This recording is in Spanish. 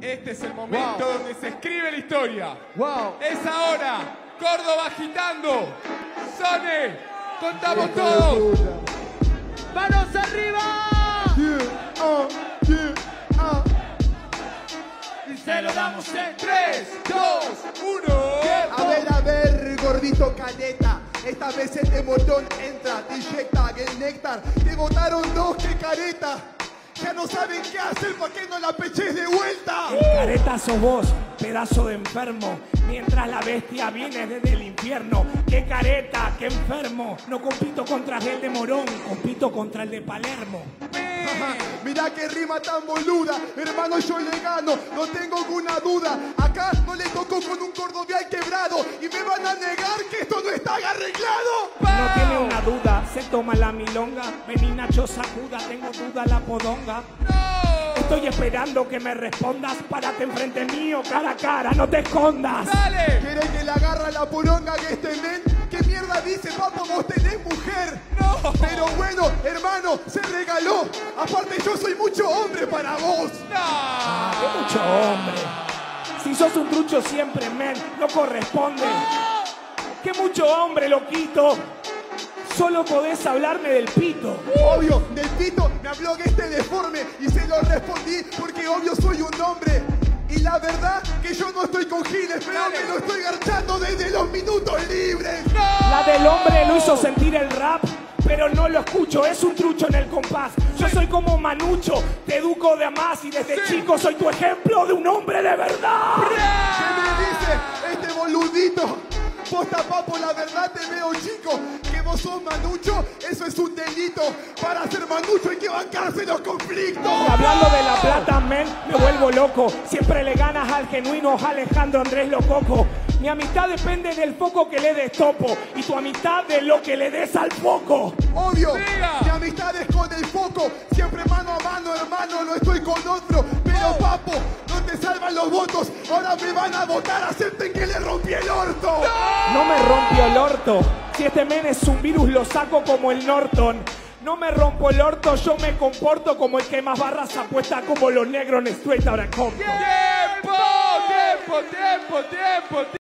Este es el momento donde se escribe la historia. Wow. Es ahora. Córdoba agitando. Sone. Contamos todos. ¡Manos arriba! Y se lo damos en 3, 2, 1. A ver, gordito caneta. Esta vez este botón entra, te inyecta el néctar. Te botaron dos, qué careta. Ya no saben qué hacer, ¿pa' qué no la peches de vuelta? Careta sos vos, pedazo de enfermo, mientras la bestia viene desde el infierno. ¡Qué careta, qué enfermo! No compito contra el de Morón, compito contra el de Palermo. Mirá qué rima tan boluda, hermano, yo le gano, no tengo ninguna duda. Acá no le tocó con un cordovial quebrado y me van a negar que esto no está arreglado. No tiene una duda, se toma la milonga. Vení Nacho, sacuda, tengo duda la podonga. ¡No! Estoy esperando que me respondas, párate enfrente mío, cara a cara, no te escondas. ¡Dale! ¿Quiere que le agarra la poronga que este men? ¿Qué mierda dice, papo, vos tenés mujer? ¡No! Pero bueno, hermano, se regaló. Aparte yo soy mucho hombre para vos. ¡Qué mucho hombre! Si sos un trucho siempre, men, no corresponde. ¡Qué mucho hombre, loquito! Solo podés hablarme del pito. Obvio, del pito me habló que este deforme y se lo respondí porque obvio soy un hombre. Y la verdad que yo no estoy con giles, pero me lo estoy garchando desde los minutos libres. La del hombre lo hizo sentir el rap, pero no lo escucho, es un trucho en el compás. Yo soy como Manucho, te educo de a más y desde chico soy tu ejemplo de un hombre de verdad. ¿Qué me dice este boludito? Posta, papo, la verdad te veo chico. Que vos sos Manucho, eso es un delito. Para ser Manucho hay que bancarse los conflictos. Y hablando de la plata, men, me vuelvo loco. Siempre le ganas al genuino Alejandro Andrés Lococo. Mi amistad depende del foco que le des topo y tu amistad de lo que le des al foco. Obvio, Diga. mi amistad es con el foco. Siempre mano a mano, hermano, no estoy con otro. Pero papo, no te salvan los votos. Ahora me van a votar, acepten que le rompí el orto. No me rompió el orto. Si este men es un virus, lo saco como el Norton. No me rompo el orto, yo me comporto como el que más barras apuesta como los negros en Straight Outta Compton. ¡Tiempo! ¡Tiempo! ¡Tiempo! ¡Tiempo!